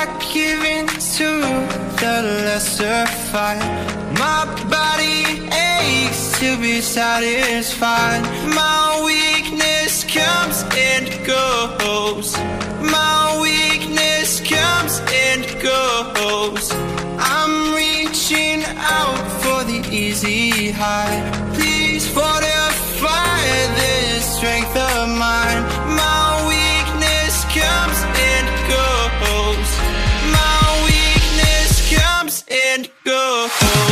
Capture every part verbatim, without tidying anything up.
give in to the lesser fight. My body aches to be satisfied. My weakness comes and goes. My weakness comes and goes. I'm reaching out for the easy high. Please fortify this strength of mine. My weakness comes and goes. My weakness comes and goes.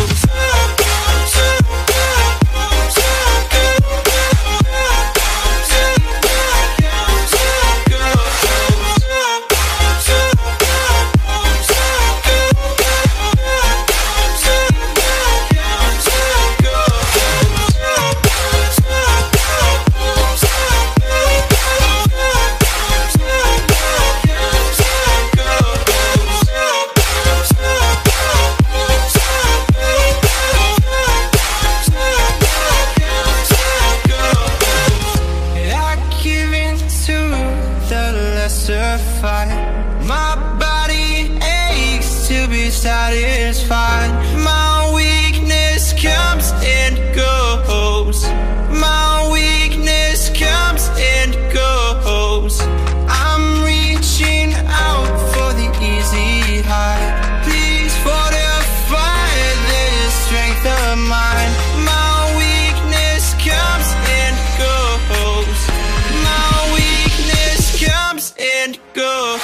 My body aches to be satisfied. My weakness comes and goes. My weakness comes and goes. I'm reaching out for the easy high. Please fortify this strength of mine. My weakness comes and goes. My weakness comes and goes.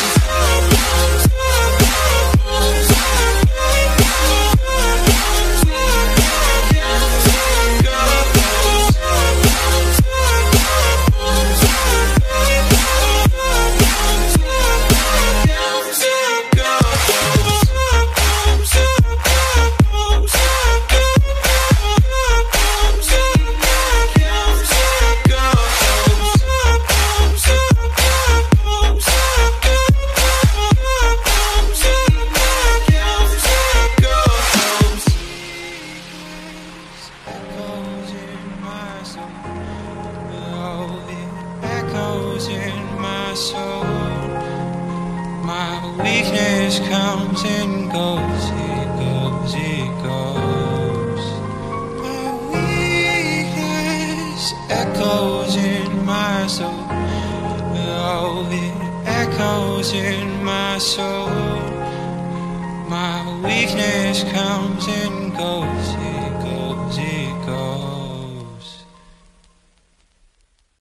In my soul, my weakness comes and goes, it goes, it goes. My weakness echoes in my soul. Oh, it echoes in my soul. My weakness comes and goes, it goes, it goes.